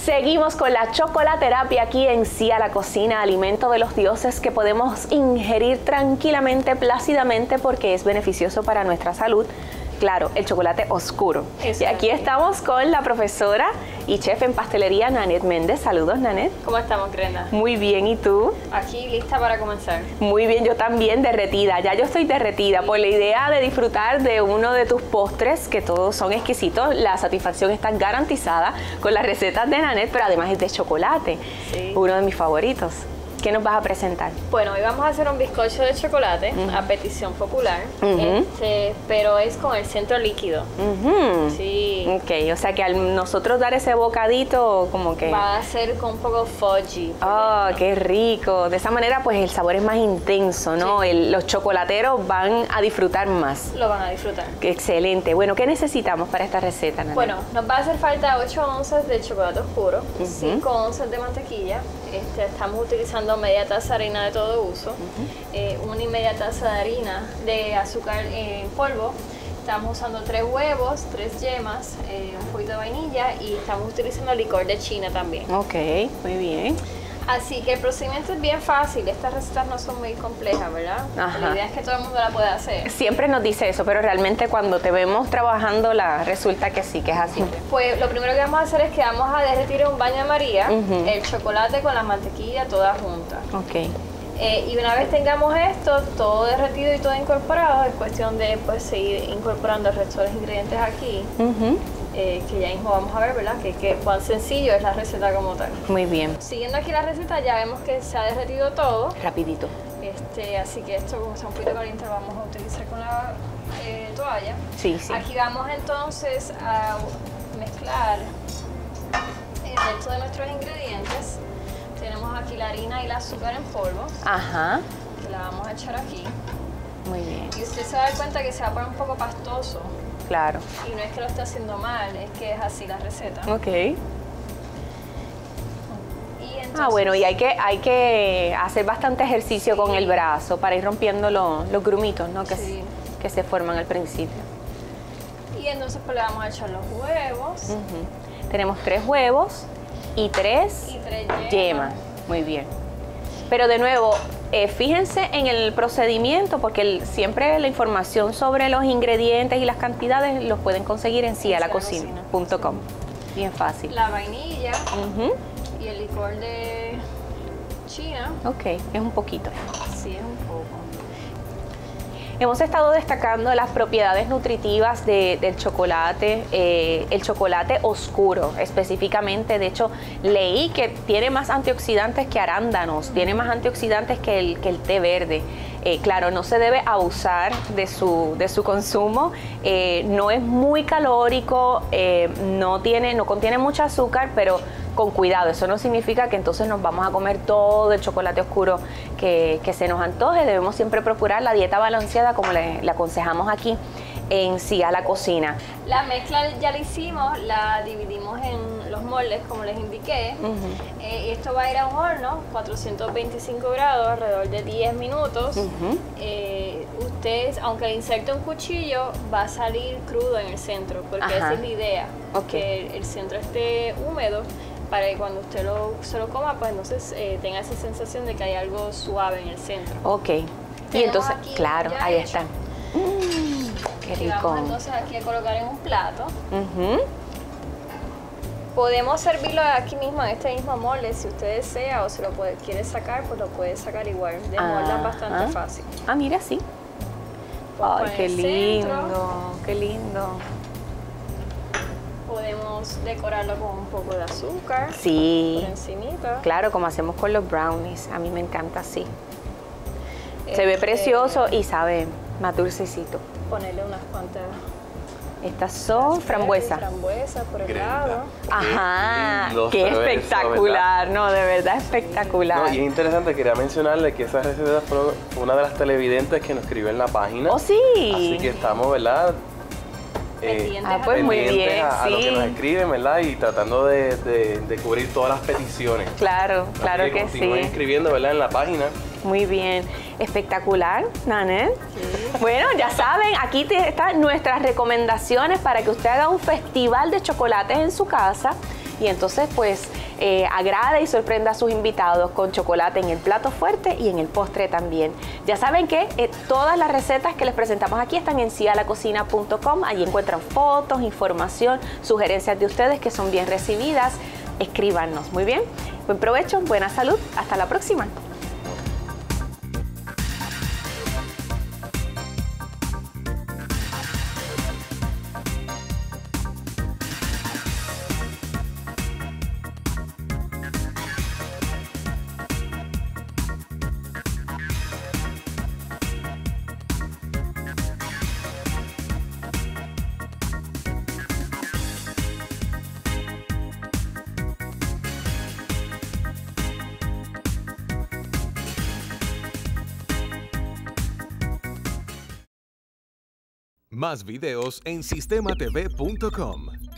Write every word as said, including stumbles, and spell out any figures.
Seguimos con la chocolaterapia aquí en Sí a la Cocina, alimento de los dioses que podemos ingerir tranquilamente, plácidamente, porque es beneficioso para nuestra salud. Claro, el chocolate oscuro. Y aquí estamos con la profesora y chef en pastelería, Nanette Méndez. Saludos, Nanette. ¿Cómo estamos, Grenda? Muy bien, ¿y tú? Aquí lista para comenzar. Muy bien, yo también derretida. Ya yo estoy derretida por la idea de disfrutar de uno de tus postres, que todos son exquisitos. La satisfacción está garantizada con las recetas de Nanette, pero además es de chocolate. Sí. Uno de mis favoritos. ¿Qué nos vas a presentar? Bueno, hoy vamos a hacer un bizcocho de chocolate uh-huh. a petición popular, uh-huh. este, pero es con el centro líquido. Uh-huh. Sí. Ok, o sea que al nosotros dar ese bocadito, como que... Va a ser con un poco fudgy. Oh, qué rico. De esa manera, pues el sabor es más intenso, ¿no? Sí. El, los chocolateros van a disfrutar más. Lo van a disfrutar. Excelente. Bueno, ¿qué necesitamos para esta receta, Nanette? Bueno, nos va a hacer falta ocho onzas de chocolate oscuro, uh-huh. cinco onzas de mantequilla. Este, estamos utilizando media taza de harina de todo uso, uh-huh. eh, una y media taza de harina de azúcar en polvo. Estamos usando tres huevos, tres yemas, eh, un poquito de vainilla y estamos utilizando licor de China también. Ok, muy bien. Así que el procedimiento es bien fácil, estas recetas no son muy complejas, ¿verdad? Ajá. La idea es que todo el mundo la pueda hacer. Siempre nos dice eso, pero realmente cuando te vemos trabajando la resulta que sí, que es así. Pues lo primero que vamos a hacer es que vamos a derretir en un baño de María uh-huh. el chocolate con la mantequilla todas juntas. Ok. Eh, y una vez tengamos esto, todo derretido y todo incorporado, es cuestión de pues, seguir incorporando el resto de los ingredientes aquí. Uh-huh. Eh, que ya mismo vamos a ver, ¿verdad? Que, que cuán sencillo es la receta como tal. Muy bien. Siguiendo aquí la receta ya vemos que se ha derretido todo. Rapidito. Este, así que esto, como está un poquito caliente, lo vamos a utilizar con la eh, toalla. Sí, sí. Aquí vamos entonces a mezclar el resto de nuestros ingredientes. Tenemos aquí la harina y el azúcar en polvo. Ajá. Que la vamos a echar aquí. Muy bien. Y usted se va a dar cuenta que se va a poner un poco pastoso. Claro. Y no es que lo esté haciendo mal, es que es así la receta. Ok. Y entonces, ah, bueno, y hay que, hay que hacer bastante ejercicio sí. con el brazo para ir rompiendo lo, los grumitos, ¿no? Que, sí. que se forman al principio. Y entonces pues le vamos a echar los huevos. Uh-huh. Tenemos tres huevos y tres, y tres yemas. yemas. Muy bien. Pero de nuevo, eh, fíjense en el procedimiento porque el, siempre la información sobre los ingredientes y las cantidades los pueden conseguir en sí a la cocina punto com. Bien fácil. La vainilla uh-huh. y el licor de China. Ok, es un poquito. Sí, es un poco. Hemos estado destacando las propiedades nutritivas de, del chocolate, eh, el chocolate oscuro específicamente. De hecho, leí que tiene más antioxidantes que arándanos, tiene más antioxidantes que el, que el té verde. Eh, claro, no se debe abusar de su, de su consumo, eh, no es muy calórico, eh, no, tiene, no contiene mucho azúcar, pero con cuidado. Eso no significa que entonces nos vamos a comer todo el chocolate oscuro que, que se nos antoje. Debemos siempre procurar la dieta balanceada como le, le aconsejamos aquí en Sí a la Cocina. La mezcla ya la hicimos, la dividimos en los moldes como les indiqué. Uh-huh. eh, esto va a ir a un horno, cuatrocientos veinticinco grados, alrededor de diez minutos. Uh-huh. eh, usted, aunque le inserte un cuchillo, va a salir crudo en el centro, porque Ajá. esa es la idea, okay. que el, el centro esté húmedo para que cuando usted lo, se lo coma, pues entonces eh, tenga esa sensación de que hay algo suave en el centro. Ok. Y entonces, claro, ahí hecho. están. Mm, qué rico. Y vamos entonces aquí a colocar en un plato. Uh-huh. Podemos servirlo aquí mismo, en este mismo molde, si usted desea o se lo puede, quiere sacar, pues lo puede sacar igual. De molde es bastante fácil. Ah, mira, sí. Ay, qué lindo, centro. qué lindo. Podemos decorarlo con un poco de azúcar. Sí. Por encimita. Claro, como hacemos con los brownies. A mí me encanta así. Este, se ve precioso y sabe más dulcecito. Ponerle unas cuantas. Estas son frambuesas. Frambuesas por el lado. Ajá, qué espectacular, eso, no, de verdad espectacular. No, y es interesante, quería mencionarle que esa receta fue una de las televidentes que nos escribió en la página. Oh, sí. Así que estamos, ¿verdad? Eh, ah, pues muy bien, a, a sí. lo que nos escriben, ¿verdad? Y tratando de, de, de cubrir todas las peticiones. Claro, Así claro que, que continúen sí. escribiendo, ¿verdad? En la página. Muy bien, espectacular, Nanette. Sí. Bueno, ya saben, aquí te están nuestras recomendaciones para que usted haga un festival de chocolates en su casa. y entonces pues eh, agrade y sorprenda a sus invitados con chocolate en el plato fuerte y en el postre también. Ya saben que eh, todas las recetas que les presentamos aquí están en cia la cocina punto com. Allí encuentran fotos, información, sugerencias de ustedes que son bien recibidas. Escríbanos. Muy bien. Buen provecho, buena salud. Hasta la próxima. Más videos en sistema t v punto com.